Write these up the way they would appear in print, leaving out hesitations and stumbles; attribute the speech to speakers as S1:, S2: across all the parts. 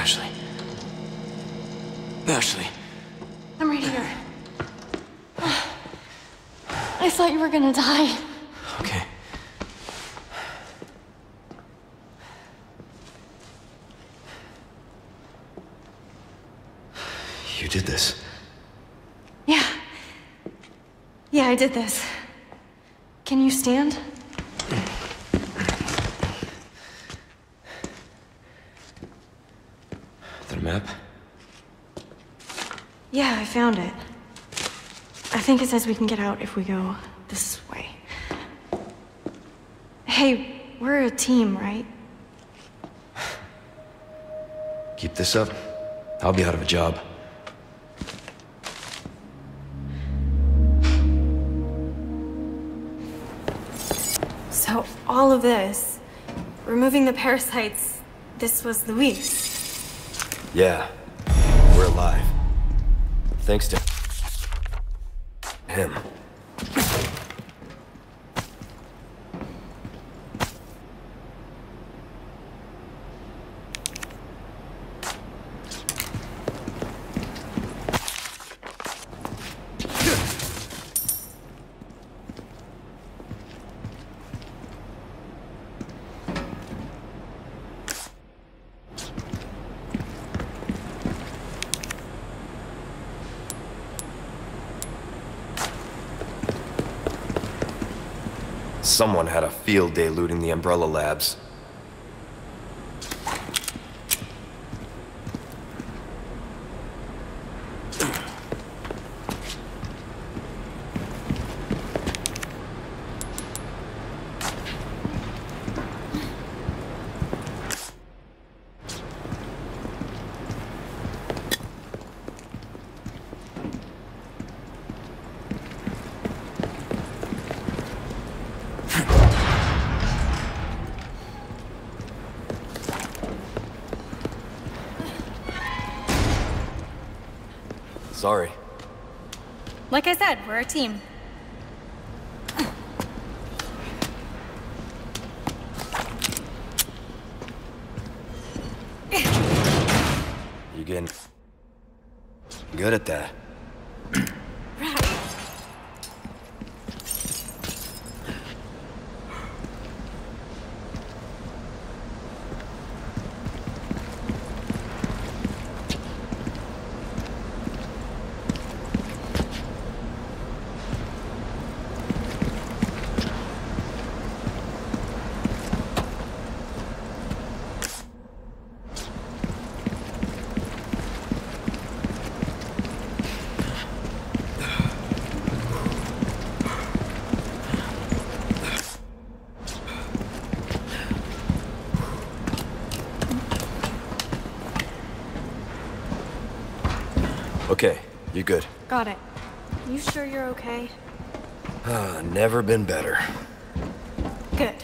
S1: Ashley. Ashley.
S2: I'm right here. I thought you were gonna die.
S1: Okay. You did this.
S2: Yeah. Yeah, I did this. Can you stand?
S1: The map?
S2: Yeah, I found it. I think it says we can get out if we go this way. Hey, we're a team, right?
S1: Keep this up, I'll be out of a job.
S2: So, all of this, removing the parasites, this was Luis.
S1: Yeah, we're alive. Thanks to him. Someone had a field day looting the Umbrella Labs. Sorry.
S2: Like I said, we're a team.
S1: You getting good at that? Okay, you good.
S2: Got it. You sure you're okay?
S1: Never been better.
S2: Good.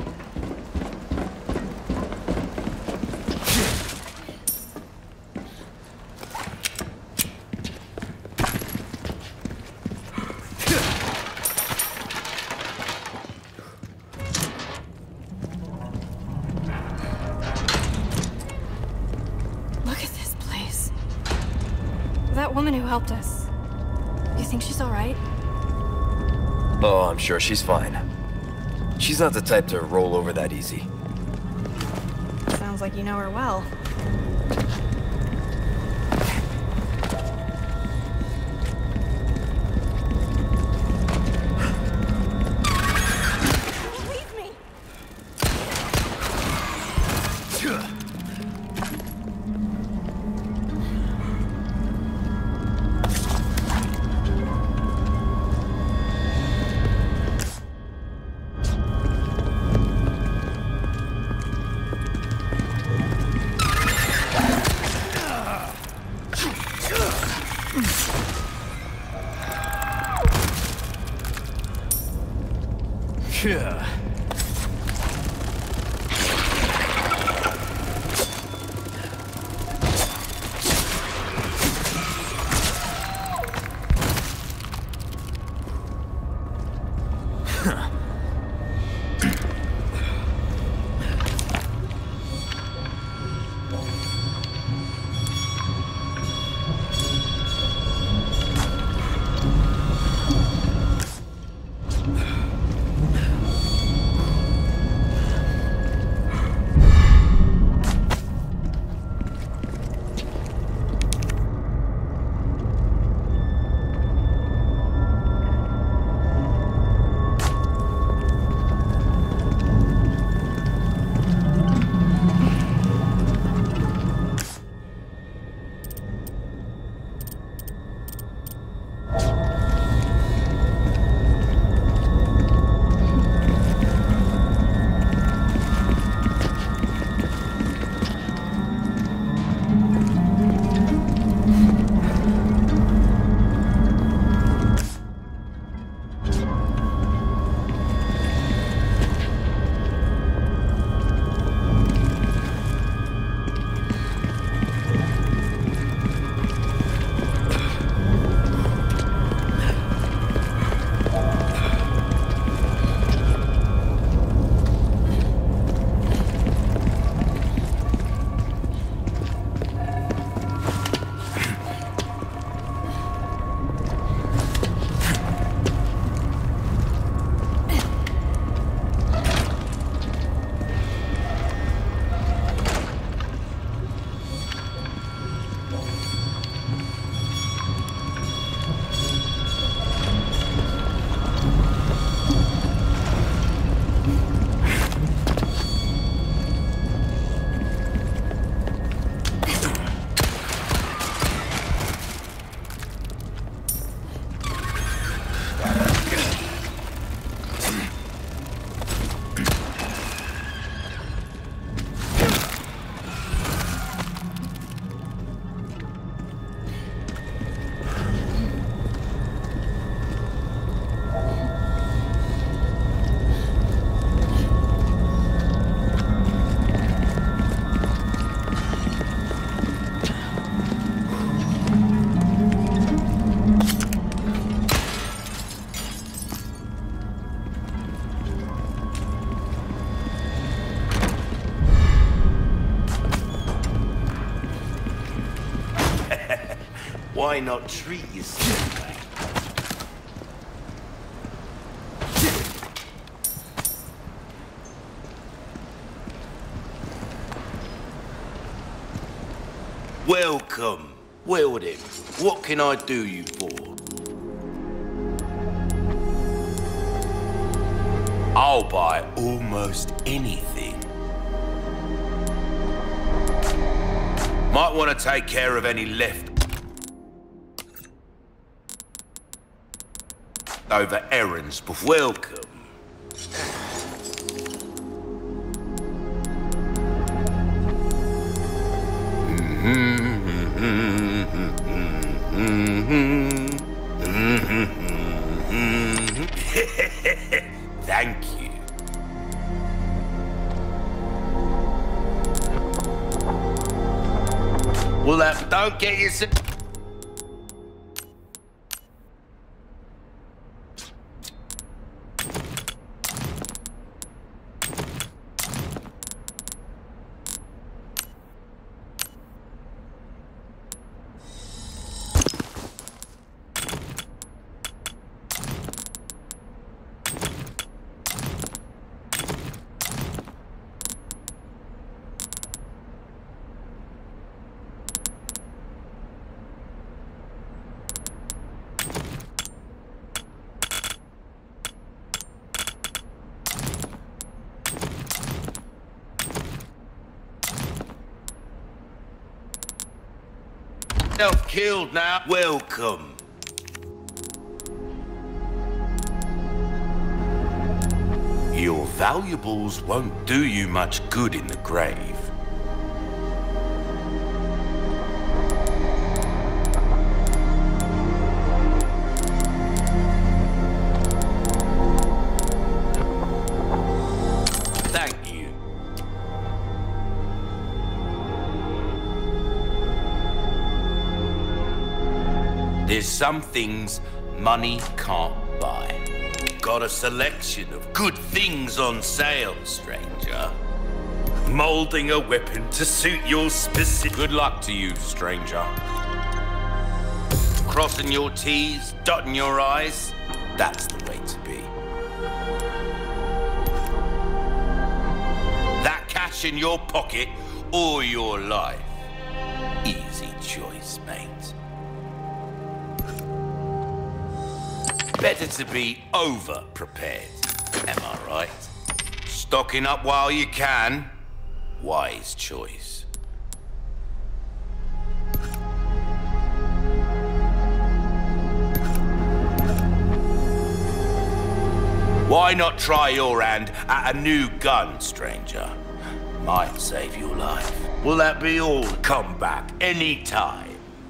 S2: Look at this place. That woman who helped us. You think she's all right?
S1: Oh, I'm sure she's fine. She's not the type to roll over that easy.
S2: Sounds like you know her well. Leave me!
S3: Why not treat yourself, mate? Welcome. Well then, what can I do you for? I'll buy almost anything. Might want to take care of any leftover errands before. Welcome. Thank you. Well, don't get yourself... Self-killed now. Welcome. Your valuables won't do you much good in the grave. Thank you. There's some things money can't buy. Got a selection of good things on sale, stranger. Molding a weapon to suit your specific... Good luck to you, stranger. Crossing your T's, dotting your I's, that's the way to be. That cash in your pocket or your life. Easy choice, mate. Better to be over-prepared, am I right? Stocking up while you can, wise choice. Why not try your hand at a new gun, stranger? Might save your life. Will that be all? Come back anytime.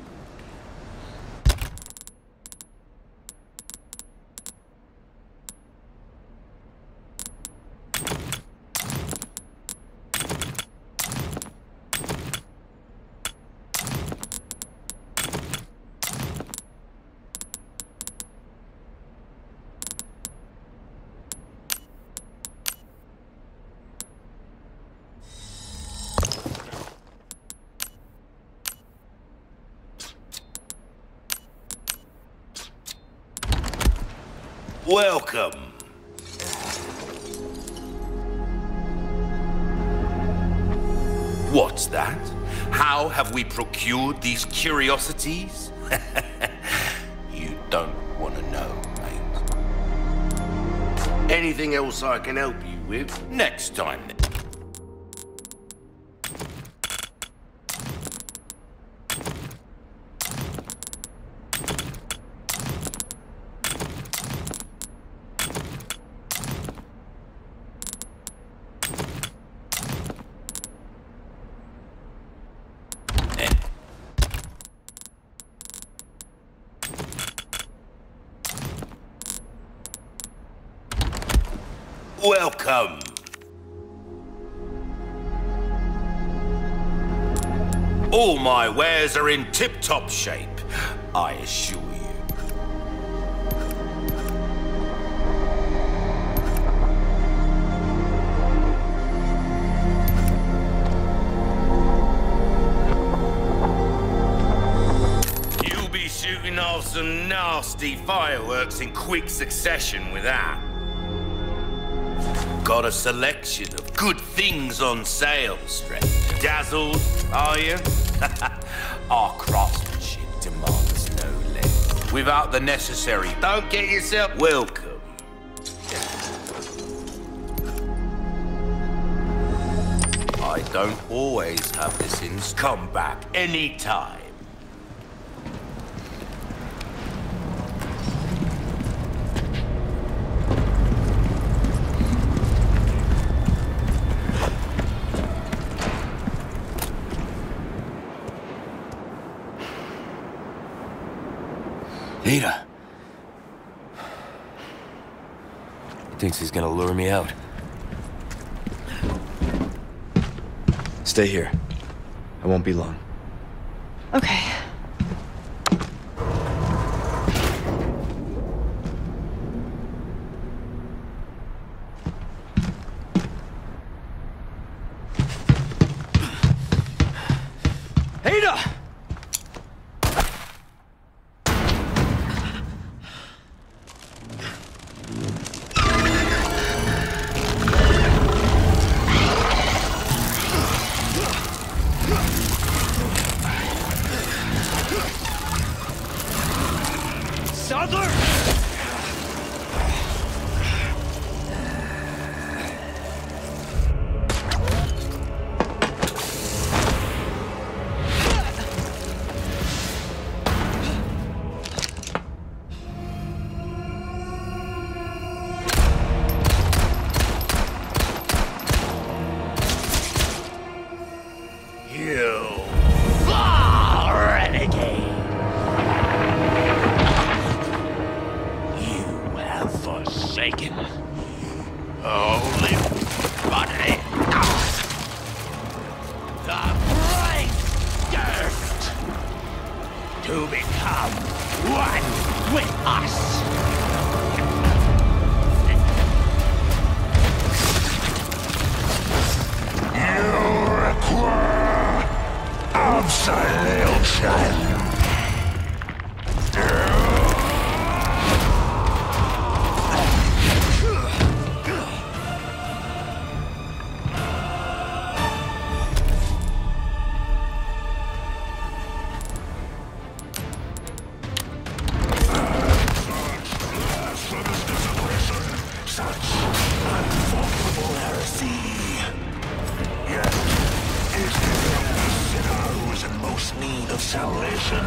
S3: Welcome. What's that? How have we procured these curiosities? You don't want to know, mate. Anything else I can help you with? Next time. Welcome. All my wares are in tip-top shape, I assure you. You'll be nasty fireworks in quick succession with that. Got a selection of good things on sale, stranger. Dazzled, are you? Our craftsmanship demands no less. Without the necessary, don't get yourself welcome. I don't always have this in. Come back anytime.
S1: Ada. He thinks he's gonna lure me out.
S4: Stay here. I won't be long.
S2: Okay.
S4: Ada! Sadler!
S3: You far renegade! You have forsaken holy body. The bright gift to become one with us. You require absolution. Need of salvation.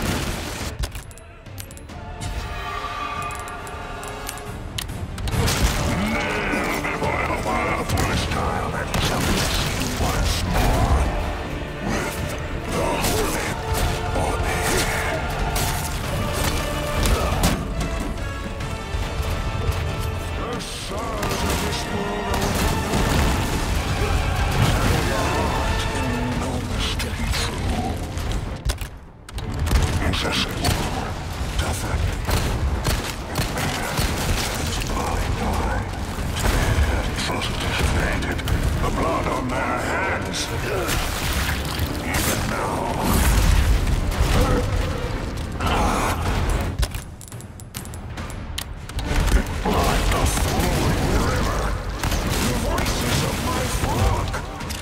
S3: The blood on their hands. Even now. Like the flowing river, the voices of my flock.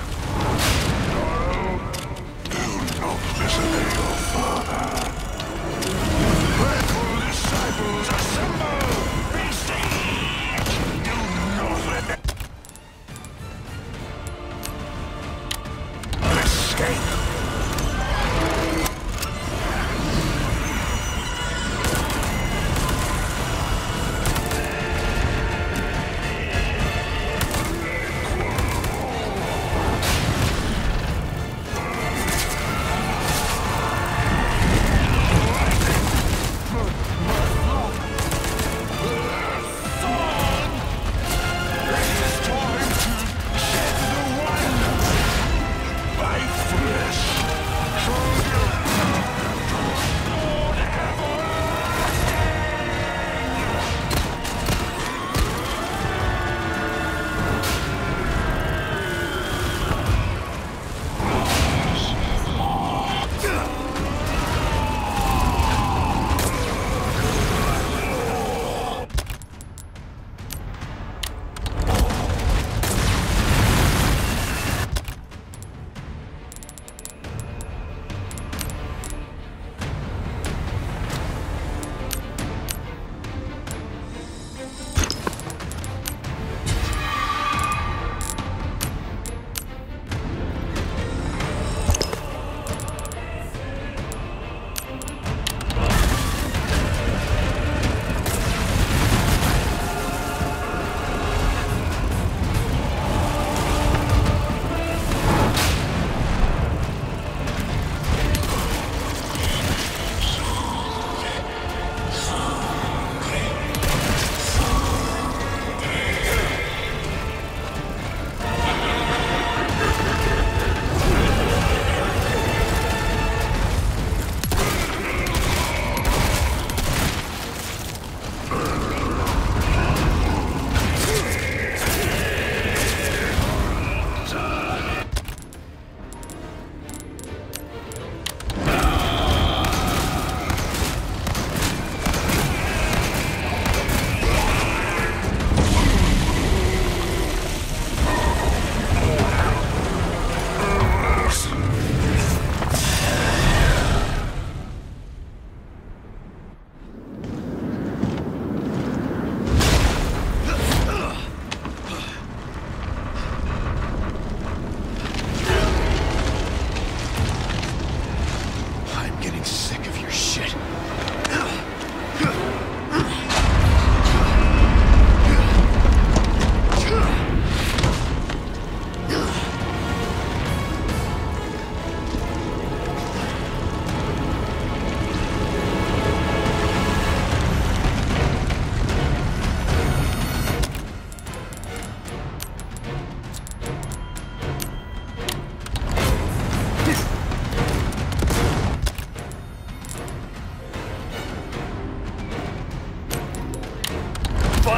S3: Do not listen to your father. Faithful disciples assemble! Besiege! Do not let them...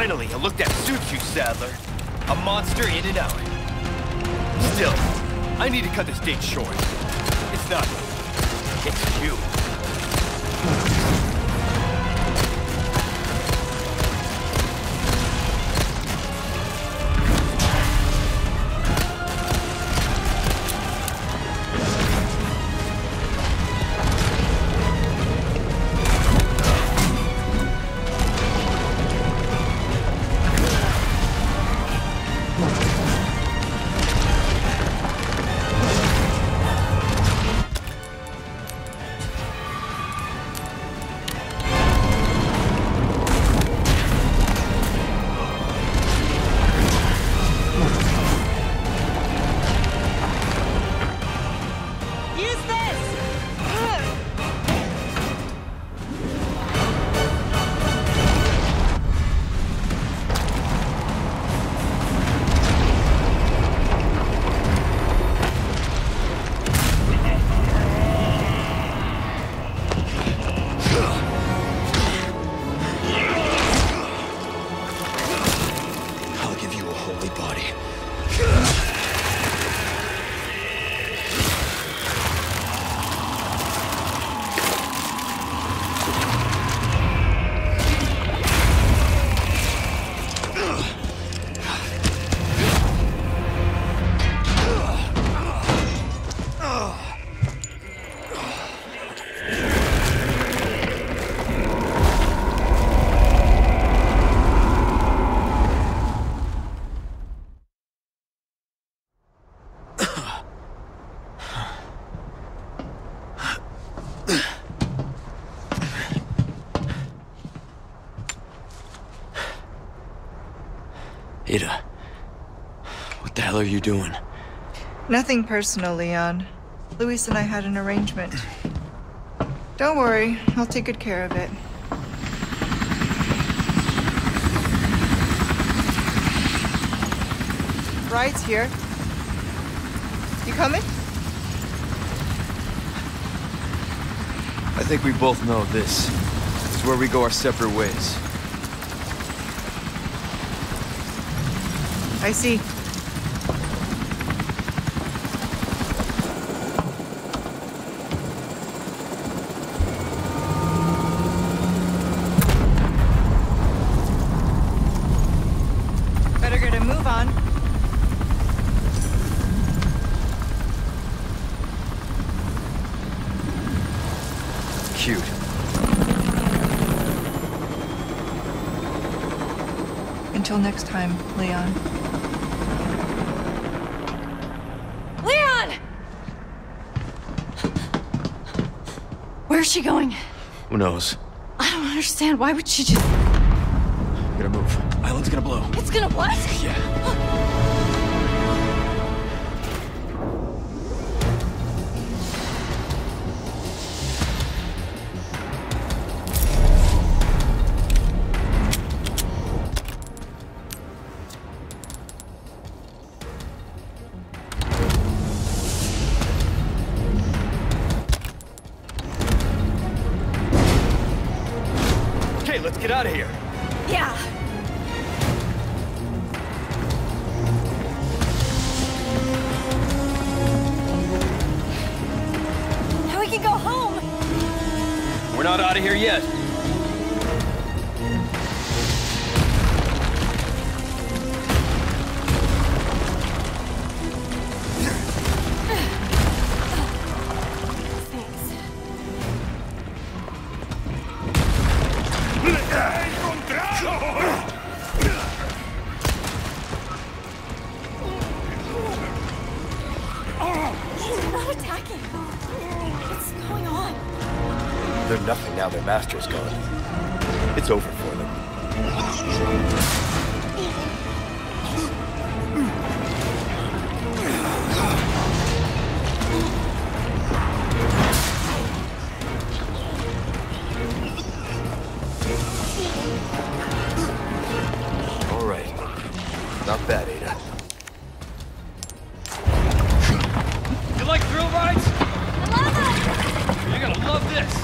S5: Finally, a look that suits you, Sadler. A monster in and out. Still, I need to cut this date short. It's not... it's you.
S4: Ada, what the hell are you doing?
S6: Nothing personal, Leon. Luis and I had an arrangement. Don't worry, I'll take good care of it. Ride's here. You coming?
S4: I think we both know this is where we go our separate ways.
S6: I see. Better get a move on.
S4: Cute.
S6: Until next time, Leon.
S2: Leon! Where's she going?
S4: Who knows?
S2: I don't understand. Why would she just...
S4: We gotta move. Island's gonna blow.
S2: It's gonna what?
S4: Yeah.
S5: Let's get out of here.
S2: Yeah. Now we can go home.
S5: We're not out of here yet. They're nothing now their master's gone. It's over for them. All right. Not bad, Ada. You like thrill rides?
S2: I love it!
S5: You're gonna love this.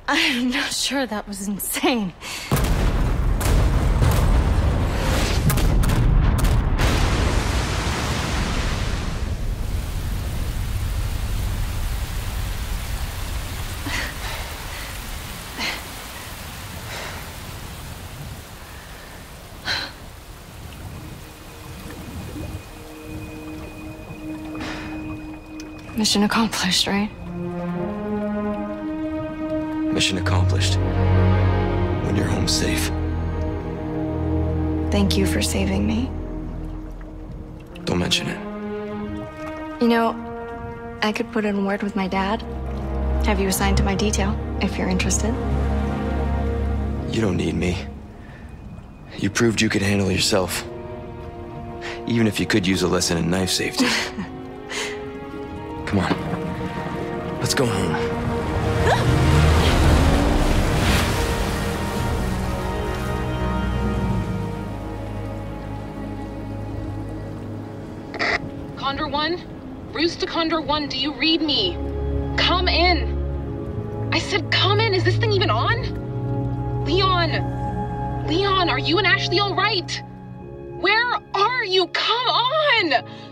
S2: I'm not sure that was insane. Mission accomplished, right?
S4: Mission accomplished. When you're home safe.
S2: Thank you for saving me.
S4: Don't mention it.
S2: You know, I could put in a word with my dad. Have you assigned to my detail, if you're interested.
S4: You don't need me. You proved you could handle yourself. Even if you could use a lesson in knife safety. Come on. Let's go home.
S7: Condor 1? Bruce to Condor 1, do you read me? Come in! I said come in! Is this thing even on? Leon! Leon, are you and Ashley all right? Where are you? Come on!